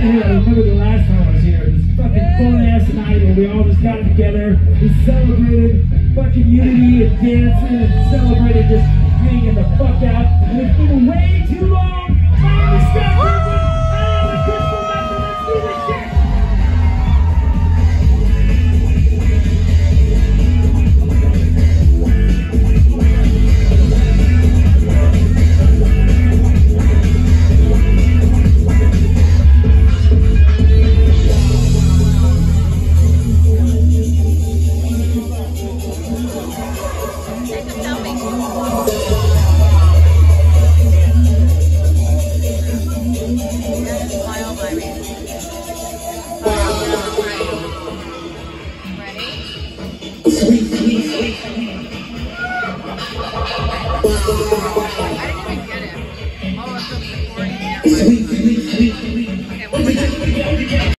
here, I remember the last time I was here, this fucking fun-ass night where we all just got together, we celebrated fucking unity and dancing and celebrated just hanging the fuck out, and it's been way too long. Finally stop moving. The crystal method, let's do this shit. Sweet, sweet, sweet.